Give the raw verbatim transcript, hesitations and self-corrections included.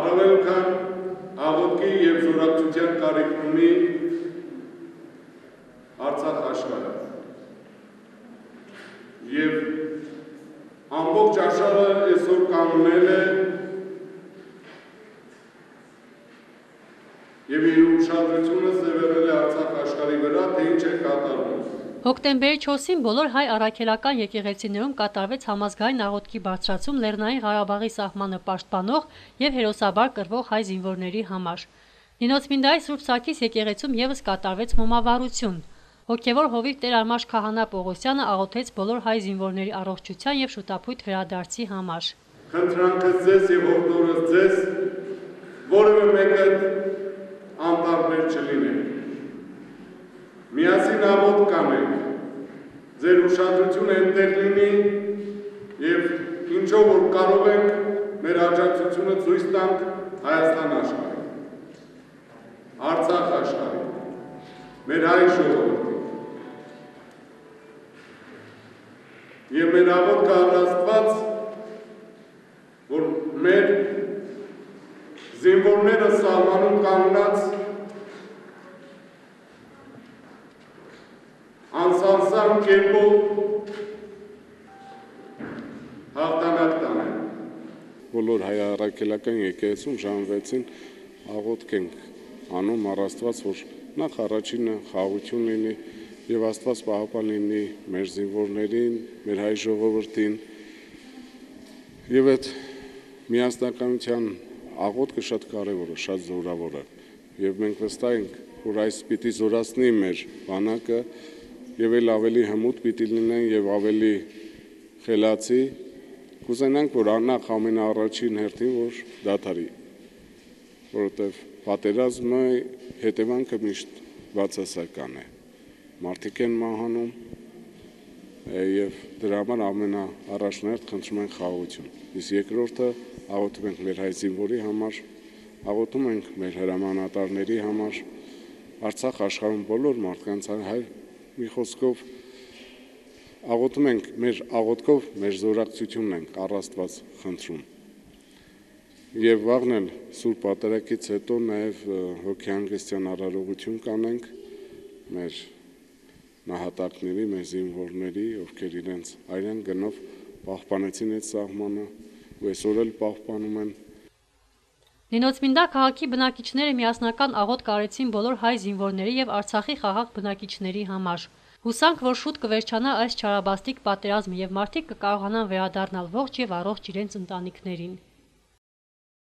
առավել քան աղոթքի և զորակցության կարիք ունի Արցախ աշխարհը։ Եվ ամբողջ աշխարհը այսօր կանգնել է և իր ուշադրությունը սևեռել է Արցախ աշխարհի վրա, թե ինչ է կատարվում։ Հոկտեմբերի չորսին բոլոր հայ առաքելական եկեղեցիներում կատարվեց համազգային աղոթքի բարձրացում Լեռնային Ղարաբաղի սահմանը պաշտպանող և հերոսաբար կռվող հայ զինվորների համար։ Նինոցմինդայի Սուրբ Սարգիս եկեղեցում ևս կատարվեց մոմավառություն։ Հոգևոր հովիվ Տեր Արմաշ քահանա Պողոսյանը աղոթեց բոլոր հայ զինվորների առողջության և շուտապույտ վերադարձի համար։ Խնդրանքս ձեզ և հորդորս ձեզ, որևէ մեկը անտարբեր չլինեք։ Միասին աղոթք կանենք, ձեր ուշադրությունը այնտեղ լինի և ինչով որ կարող ենք մեր աջակցությունը ցույց տանք Հայաստան աշխարհին, Արցախ աշխարհին, մեր հայ ժողովրդին։ Եվ մեր աղոթքը առ Աստված, որ մեր զինվորները սահմանում կանգնած անսանսան կերպով հաղթանակ տանեն։ Բոլոր հայ առաքելական եկեղեցում ժամվեցին աղոթք ենք անում առ Աստված, որ նախ առաջինը խաղաղություն լինի և Աստված պահապան լինի մեր զինվորներին, մեր հայ ժողովրդին և այդ միասնականության աղոթքը շատ կարևոր է, շատ զորավոր է և մենք վստահ ենք, որ այս պիտի զորացնի մեր բանակը և էլ ավելի հմուտ պիտի լինեն և ավելի խելացի, կուզենանք, որ նախ ամենաառաջին հերթին, որ դադարի, որովհետև պատերազմը հետևանքը միշտ բացասական է, մարդիկ են մահանում և դրա համար ամենաառաջնահերթ խնդրում ենք խաղաղություն, իսկ երկրորդը աղոթում ենք մեր հայ զինվորի համար, աղոթում ենք մեր հրամանատարների համար, Արցախ աշխարհում բոլոր մարդկանց հայ մի խոսքով աղոթում ենք, մեր աղոթքով մեր զորակցությունն ենք առ Աստված խնդրում։ Եվ վաղն էլ Սուրբ Պատարագից հետո նաև հոգեհանգստյան արարողություն կանենք մեր նահատակների, մեր զինվորների, ովքեր իրենց արյան գնով պահպանեցին այդ սահմանը ու այսօր էլ պահպանում են։ Նինոցմինդա քաղաքի բնակիչները միասնական աղոթք արեցին բոլոր հայ զինվորների և Արցախի խաղաղ բնակիչների համար։ Հուսանք, որ շուտ կվերջանա այս չարաբաստիկ պատերազմը և մարդիկ կկարողանան վերադառնալ ողջ և առողջ իրենց ընտանիքներին։